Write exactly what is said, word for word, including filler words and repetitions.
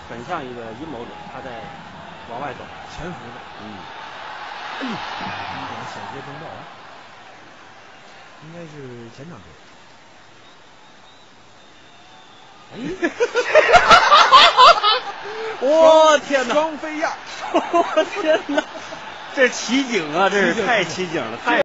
很像一个阴谋者，他在往外走， 潜伏着。 嗯。 一点险些中爆啊！应该是前场队。哎，我天哪！ 双飞亚， 我天哪！这奇景啊，这是太奇景了，太。